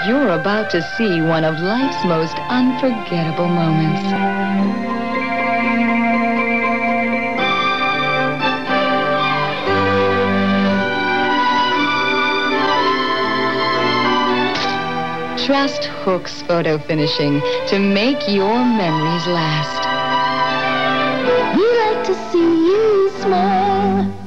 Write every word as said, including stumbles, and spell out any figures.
You're about to see one of life's most unforgettable moments. Trust Hook's photo finishing to make your memories last. We like to see you smile.